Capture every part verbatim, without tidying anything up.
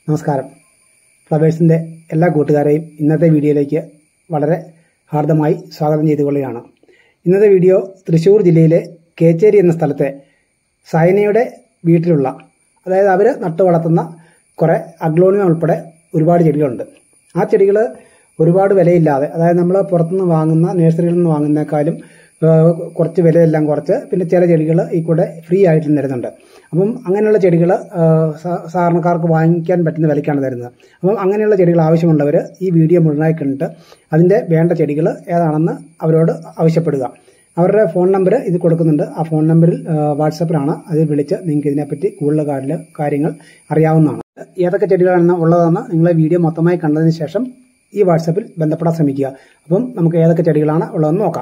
നമസ്കാരം. ഫ്ലവേഴ്സിൻ്റെ എല്ലാ കൂട്ടുകാരെയും ഇന്നത്തെ വീഡിയോയിലേക്ക് വളരെ ഹാർദമായി സ്വാഗതം ചെയ്തുകൊള്ളുകയാണ്. ഇന്നത്തെ വീഡിയോ തൃശ്ശൂർ ജില്ലയിലെ കേച്ചേരി എന്ന സ്ഥലത്തെ സൈനയുടെ വീട്ടിലുള്ള, അതായത് അവർ നട്ടു വളർത്തുന്ന കുറേ അഗ്ലോണിയം ഉൾപ്പെടെ ഒരുപാട് ചെടികളുണ്ട്. ആ ചെടികൾ ഒരുപാട് വിലയില്ലാതെ, അതായത് നമ്മൾ പുറത്തുനിന്ന് വാങ്ങുന്ന നഴ്സറികളിൽ നിന്ന് വാങ്ങുന്നതിനേക്കാളും കുറച്ച് വിലയെല്ലാം കുറച്ച്, പിന്നെ ചില ചെടികൾ ഈ കൂടെ ഫ്രീ ആയിട്ട് തരുന്നുണ്ട്. അപ്പം അങ്ങനെയുള്ള ചെടികൾ സാധാരണക്കാർക്ക് വാങ്ങിക്കാൻ പറ്റുന്ന വിലയ്ക്കാണ് തരുന്നത്. അപ്പം അങ്ങനെയുള്ള ചെടികൾ ആവശ്യമുള്ളവർ ഈ വീഡിയോ മുഴുവനായി കണ്ടിട്ട് അതിൻ്റെ വേണ്ട ചെടികൾ ഏതാണെന്ന് അവരോട് ആവശ്യപ്പെടുക. അവരുടെ ഫോൺ നമ്പർ ഇത് കൊടുക്കുന്നുണ്ട്. ആ ഫോൺ നമ്പറിൽ വാട്സപ്പിലാണ്, അതിൽ വിളിച്ച് നിങ്ങൾക്ക് ഇതിനെപ്പറ്റി കൂടുതൽ കാര്യങ്ങൾ അറിയാവുന്നതാണ്. ഏതൊക്കെ ചെടികളാണ് ഉള്ളതെന്ന് നിങ്ങൾ വീഡിയോ മൊത്തമായി കണ്ടതിന് ശേഷം ഈ വാട്സപ്പിൽ ബന്ധപ്പെടാൻ ശ്രമിക്കുക. അപ്പം നമുക്ക് ഏതൊക്കെ ചെടികളാണ് ഉള്ളതെന്ന് നോക്കാം.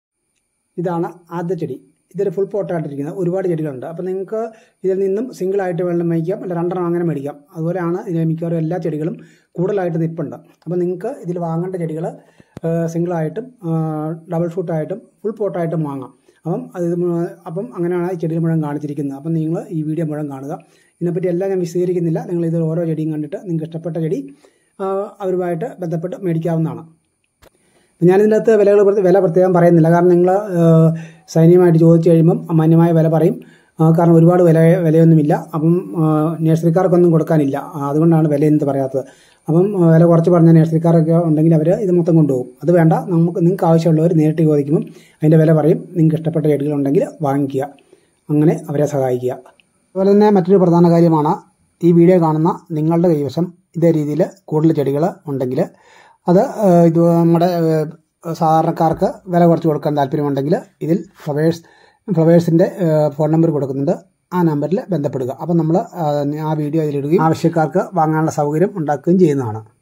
ഇതാണ് ആദ്യ ചെടി. ഇതൊരു ഫുൾ പോട്ടായിട്ടിരിക്കുന്നത് ഒരുപാട് ചെടികളുണ്ട്. അപ്പോൾ നിങ്ങൾക്ക് ഇതിൽ നിന്നും സിംഗിളായിട്ട് വേണം മേടിക്കാം, അല്ല രണ്ടെണ്ണം അങ്ങനെ മേടിക്കാം. അതുപോലെയാണ് ഇതിൽ മിക്കവാറും എല്ലാ ചെടികളും കൂടുതലായിട്ട് നിൽപ്പുണ്ട്. അപ്പോൾ നിങ്ങൾക്ക് ഇതിൽ വാങ്ങേണ്ട ചെടികൾ സിംഗിളായിട്ടും ഡബിൾ ഷൂട്ടായിട്ടും ഫുൾ പോട്ടായിട്ടും വാങ്ങാം. അപ്പം അത് അപ്പം അങ്ങനെയാണ് ഈ ചെടികൾ മുഴുവൻ കാണിച്ചിരിക്കുന്നത്. അപ്പം നിങ്ങൾ ഈ വീഡിയോ മുഴുവൻ കാണുക. ഇതിനെപ്പറ്റി എല്ലാം ഞാൻ വിശദീകരിക്കുന്നില്ല. നിങ്ങൾ ഇത് ഓരോ ചെടിയും കണ്ടിട്ട് നിങ്ങൾക്ക് ഇഷ്ടപ്പെട്ട ചെടി അവരുമായിട്ട് ബന്ധപ്പെട്ട് മേടിക്കാവുന്നതാണ്. ഞാനിതിനകത്ത് വിലകൾ വില പ്രത്യേകം പറയുന്നില്ല, കാരണം നിങ്ങൾ സൈന്യമായിട്ട് ചോദിച്ചു കഴിയുമ്പം മാന്യമായ വില പറയും. കാരണം ഒരുപാട് വില വിലയൊന്നുമില്ല. അപ്പം നഴ്സറിക്കാർക്കൊന്നും കൊടുക്കാനില്ല, അതുകൊണ്ടാണ് വില എന്ന് പറയാത്തത്. അപ്പം വില കുറച്ച് പറഞ്ഞ നഴ്സറിക്കാരൊക്കെ ഉണ്ടെങ്കിൽ അവർ ഇത് മൊത്തം കൊണ്ടുപോകും. അത് വേണ്ട, നമുക്ക് നിങ്ങൾക്ക് ആവശ്യമുള്ളവർ നേരിട്ട് ചോദിക്കുമ്പം അതിൻ്റെ വില പറയും. നിങ്ങൾക്ക് ഇഷ്ടപ്പെട്ട ചെടികളുണ്ടെങ്കിൽ വാങ്ങിക്കുക, അങ്ങനെ അവരെ സഹായിക്കുക. അതുപോലെ തന്നെ മറ്റൊരു പ്രധാന കാര്യമാണ്, ഈ വീഡിയോ കാണുന്ന നിങ്ങളുടെ കൈവശം ഇതേ രീതിയിൽ കൂടുതൽ ചെടികൾ ഉണ്ടെങ്കിൽ അത് ഇത് നമ്മുടെ സാധാരണക്കാർക്ക് വില കുറച്ച് കൊടുക്കാൻ താല്പര്യമുണ്ടെങ്കിൽ ഇതിൽ ഫ്ലവേഴ്സ് ഫ്ലവേഴ്സിൻ്റെ ഫോൺ നമ്പർ കൊടുക്കുന്നുണ്ട്. ആ നമ്പറിൽ ബന്ധപ്പെടുക. അപ്പം നമ്മൾ ആ വീഡിയോ അതിലിടുകയും ആവശ്യക്കാർക്ക് വാങ്ങാനുള്ള സൗകര്യം ഉണ്ടാക്കുകയും ചെയ്യുന്നതാണ്.